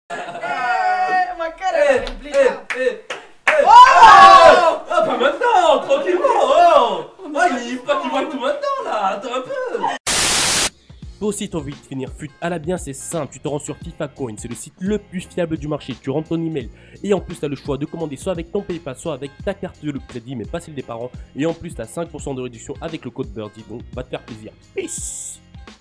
Ma cara, oh, pas maintenant, tranquillement. Oh, il faut pas qu'il voit tout maintenant là. Attends un peu. Toi aussi t'as envie de finir fut à la bien, c'est simple, tu te rends sur FIFA Coin, c'est le site le plus fiable du marché, tu rentres ton email et en plus t'as le choix de commander soit avec ton PayPal, soit avec ta carte de crédit mais pas celle des parents et en plus t'as 5% de réduction avec le code Birdie, donc va te faire plaisir. Peace.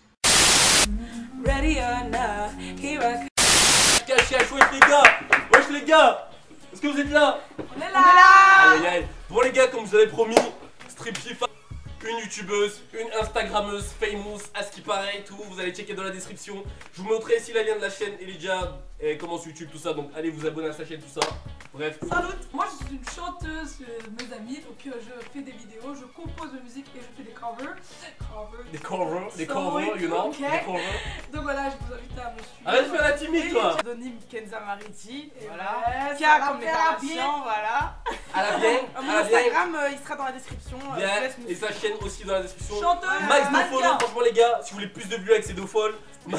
Ready or not, here I come. Wesh les gars, est-ce que vous êtes là? On est là. Aïe aïe aïe. Bon les gars, comme je vous avais promis, Strip FIFA, une youtubeuse, une instagrammeuse, famous, à ce qui paraît, tout, vous allez checker dans la description. Je vous montrerai ici la lien de la chaîne Elijah, et comment sur YouTube, tout ça, donc allez vous abonner à sa chaîne, tout ça. Bref. Salut, moi je suis une chanteuse, mes amis, donc je fais des vidéos, je compose de musique et je fais des covers. Des covers, you know, okay. des covers. Donc voilà, je vous invite à me suivre. Arrête de faire la timide toi. Pseudonyme Kenza Mariti, et voilà. Ouais, Kia ça comme va faire déclaration, voilà. À la bien, Mon à la bien. Instagram, il sera dans la description. Bien, je laisse me et sa chaîne aussi dans la description. Chanteuse, Max de mannequin. follow, franchement les gars, si vous voulez plus de vues avec ces deux folles.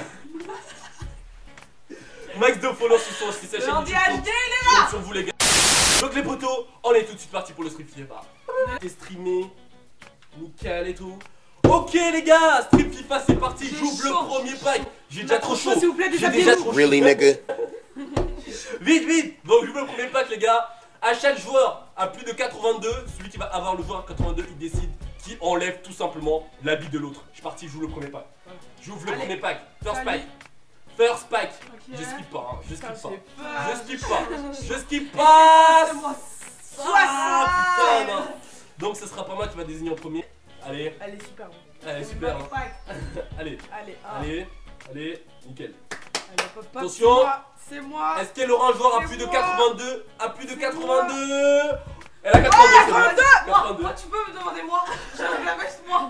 Max de follow sur sa chaîne Lundi YouTube. HD, il est là. Sur vous les gars. Donc les potos, on est tout de suite parti pour le Strip FIFA. C'est streamé, nickel et tout. Ok les gars, Strip FIFA c'est parti, j'ouvre le premier pack. J'ai déjà trop chaud. S'il vous plaît, J'ai déjà trop chaud. Really, nigga? Vite, vite. Donc j'ouvre le premier pack les gars. À chaque joueur à plus de 82, celui qui va avoir le joueur à 82, il décide qui enlève tout simplement l'habit de l'autre. Je suis parti, j'ouvre le premier pack. J'ouvre le Allez. premier pack. First Salut. pack. First pack. Ok. Je skip pas, hein. Je skip pas. pas. Je skip pas. Je skip pas. C'est moi. Ah, putain, non. Donc ce sera pas moi qui va désigner en premier. Allez, Elle est super bonne. allez, super. Hein. Allez, Allez, allez, allez, allez, nickel. allez, pop, pop, Attention. c'est moi. Est-ce qu'elle aura un joueur à C'est plus de moi. 82? À plus de C'est 82. Elle a 82. c'est bon. 82. Moi, tu peux me demander moi. J'arrive la veste, moi.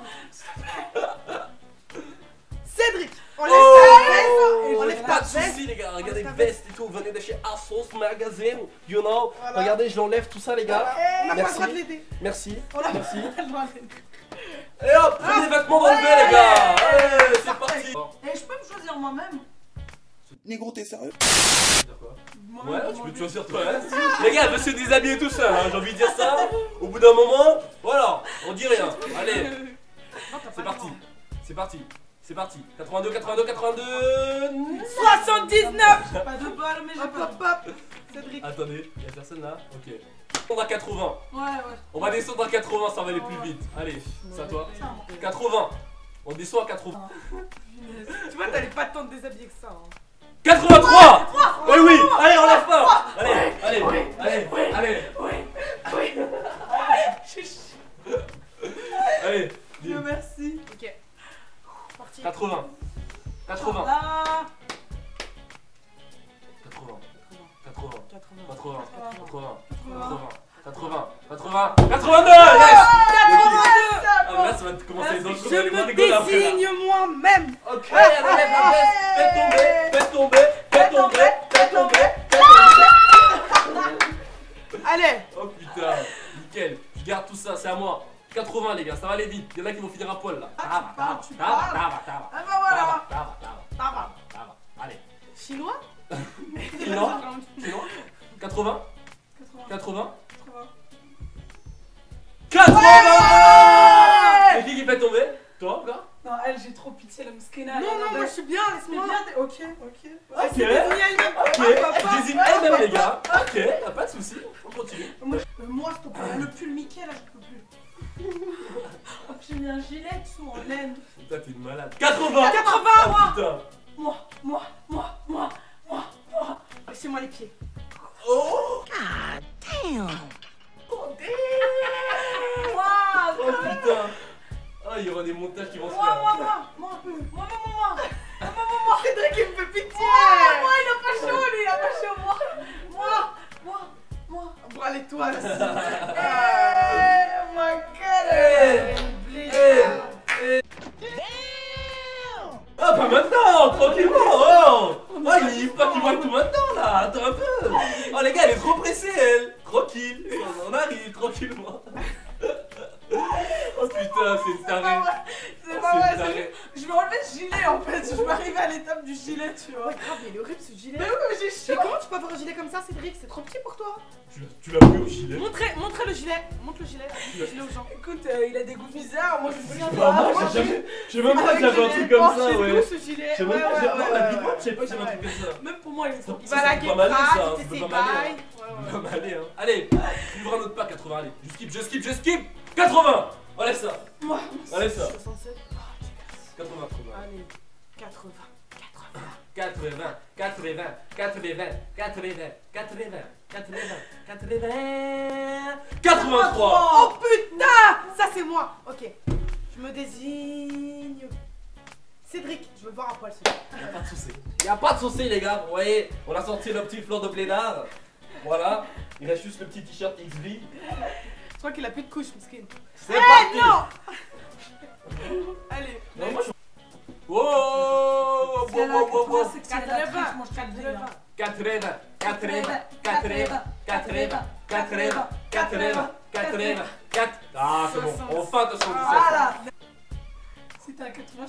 Cédric, on laisse Oh, ta veste. On laisse pas ta de veste. soucis les gars, regardez ta veste et tout, venez de chez Asos Magazine, you know. Voilà. Regardez, je l'enlève tout ça les gars. On n'a pas le Merci. droit de l'aider. Merci, On a merci. pas le droit de l'aider. Et hop, prenez les vêtements dans le les gars. Allez, c'est parti. Et je peux me choisir moi-même. Négro, t'es sérieux? Ouais, tu peux te choisir toi. Hein. Les gars, elle veut se déshabiller tout seul, hein. J'ai envie de dire ça. Au bout d'un moment, voilà, on dit rien. Allez, Non, t'as c'est pas le parti. droit. C'est parti. C'est parti. 82, 82, 82. 79. Pas de bol, mais j'ai Hop, pas. hop, hop. Cédric. Attendez, y'a personne là? Ok. On va 80. Ouais, ouais. On va descendre à 80, ça va aller plus vite. Allez, c'est à toi. 80. On descend à 80. Tu vois, t'allais pas tant te déshabiller que ça. Hein. 83. Oui, oui. Allez, on lève pas. Allez, allez, allez, allez. Allez, Dieu merci. Ok. Parti. 80. 80. Là. 80. 80. 80. 80. 80. 80. 80. 82. Yes. Ah, mais là, ça va commencer dans le Je me désigne moi-même. Ok, elle enlève la veste. Faites tomber, faites tomber, faites tomber, faites tomber. Allez. Oh putain, nickel. Je garde tout ça, c'est à moi. 80 les gars, ça va aller vite. Il y en a qui vont finir à poil là. tu parles. Ah bah voilà. Allez. Chinois. Chinois. 80. 80. 80. 80. 80. C'est qui fait tomber? Toi, gars? Non, elle, j'ai trop pitié, la mskéna. Non, non, moi je suis bien, Mais laisse-moi. bien, ok, ok. Ok. C'est désigné elle-même. Ok. Je désigne elle-même les gars. Ok, y'a pas de soucis. On continue. Moi, s'il te plaît, le pull Mickey là, je peux plus. Oh, j'ai mis un gilet dessous en laine. Putain, t'es une malade. 80. 80, Oh moi. putain. Moi. Laissez-moi les pieds. Oh. Oh putain. Ah, il y aura des montages qui vont se faire. Moi. Cédric, il me fait pitié. Moi, il a pas chaud, lui, il a pas chaud. Moi. Bon, allez, toi. Ma gueule. Ah, pas maintenant, tranquillement. Oh, il faut pas qu'il voit tout maintenant là. Attends un peu. Oh, les gars, elle est trop pressée, elle. Tranquille. On arrive tranquillement. Oh putain, c'est taré. C'est bah C'est ouais, taré. je vais enlever le gilet en fait, je vais arriver à l'étape du gilet, tu vois. Ouais, grave, mais il est horrible ce gilet. Mais oui, mais j'ai Mais chaud. comment tu peux avoir un gilet comme ça, Cédric? C'est trop petit pour toi. Tu l'as pris au gilet. Montrez le gilet. Montre le gilet. Le gilet aux gens. Écoute, il a des goûts bizarres, moi je veux bien Bah, moi, voir. j'ai jamais. Je sais même pas que j'avais un truc comme ça, C'est ouais. où ce gilet? Je sais même pas, je sais pas que j'avais un truc comme ça. Même pour moi, il est trop Il va à la C'est pas mal, ça, Guépard, ça il peut fait ses pas mal, bails. On va aller, hein. Allez, tu ouvres un autre pas, 80, allez. Je skip. 80. Enlève ça. Moi, Enlève ça. 67. 80. Allez, 80. 80. 83. Oh putain! Ça c'est moi. Ok. Je me désigne. Cédric, je veux voir un poil celui-là. Y'a pas de soucis, les gars. Vous voyez, on a sorti le petit fleur de blédard. Voilà. Il reste juste le petit t-shirt XV. Je crois qu'il a plus de couches, miskin. C'est parti. Non! Allez. Non, moi, je... Wow, c'est là que toi, c'est 80. je mange 80. 80. Ah, c'est bon. Enfin, de 77. Voilà. Si t'es à 80,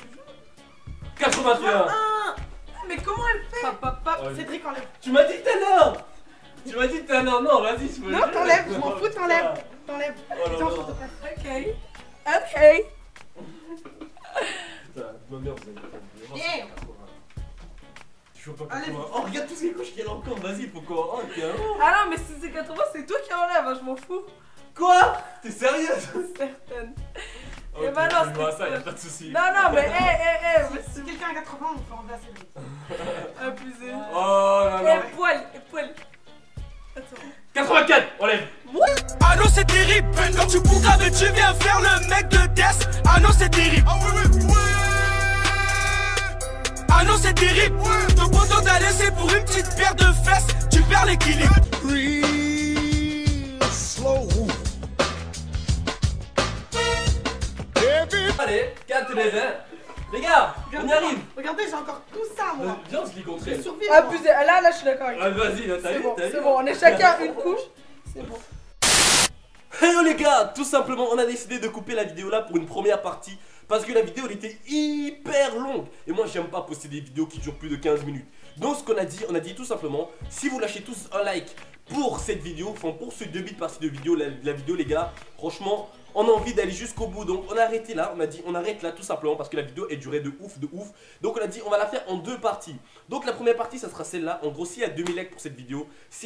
81. mais comment elle fait? Pop, pop, pop. Ouais. Cédric, enlève. Tu m'as dit tout à l'heure. Tu m'as dit tout à l'heure. Non, vas-y, je peux. Non, t'enlèves, je m'en fous, t'enlèves. T'enlèves. Oh là Tiens, là. s'il te plaît. Ok. Putain, ma mère, vous avez Yeah. Tu veux pas Allez. 80. Oh, regarde tous ces couches qu'il y a encore. Vas-y, faut qu'on. Oh, carrément. Ah non, mais si c'est 80, c'est toi qui enlève, hein, je m'en fous. Quoi? T'es sérieuse? Certaine. Ok, Et bah non, dis-moi c'est- ça, y'a pas de soucis. Non, non, mais mais Si quelqu'un a 80, on fait enlever à Cédric. abusé. Oh là là. Et poil. Attends. 84, on lève. Ah non c'est terrible, quand tu cours grave tu viens faire le mec de Death. Ah non c'est terrible. Ah non c'est terrible. Ton content d'aller c'est pour une petite paire de fesses. Tu perds l'équilibre. Allez, 80. Les gars, on y arrive. Regardez, j'ai encore tout ça, moi. Viens, on se lit contre Je elle. survis. Abusé. Là, je suis d'accord avec toi. Ah, vas-y, là, t'as C'est vu, bon, t'as vu. c'est bon, on est chacun une couche. C'est bon. Hello les gars, tout simplement on a décidé de couper la vidéo là pour une première partie parce que la vidéo elle était hyper longue et moi j'aime pas poster des vidéos qui durent plus de 15 minutes. Donc ce qu'on a dit, on a dit tout simplement, si vous lâchez tous un like pour cette vidéo, enfin pour ce début de partie de vidéo, la vidéo les gars, franchement on a envie d'aller jusqu'au bout. Donc on a arrêté là, on a dit on arrête là tout simplement parce que la vidéo elle durait de ouf. Donc on a dit on va la faire en deux parties. Donc la première partie ça sera celle-là. En gros s'il y a 2000 likes pour cette vidéo,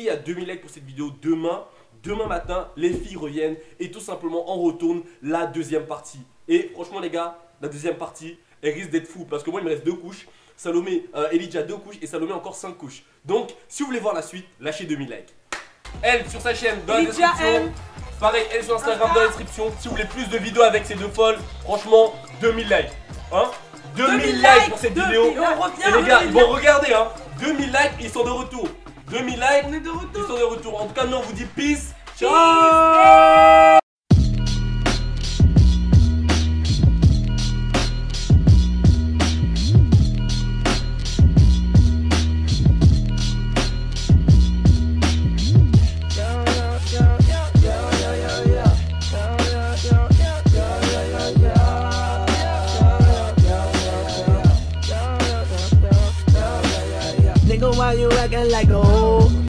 demain matin, les filles reviennent et tout simplement on retourne la deuxième partie. Et franchement les gars, la deuxième partie, elle risque d'être fou parce que moi il me reste 2 couches. Salomé, Elijah 2 couches et Salomé encore 5 couches. Donc si vous voulez voir la suite, lâchez 2000 likes. Elle sur sa chaîne dans la Elijah description. M. Pareil, elle sur Instagram dans la description. Si vous voulez plus de vidéos avec ces deux folles, franchement 2000 likes. Hein 2000 likes pour cette vidéo. Et on revient. Et les gars, ils vont regarder hein. 2000 likes, ils sont de retour. 2000 likes, On est de ils retour. sont de retour. En tout cas, nous on vous dit peace. Ciao. Nigga, why you acting like a hoe?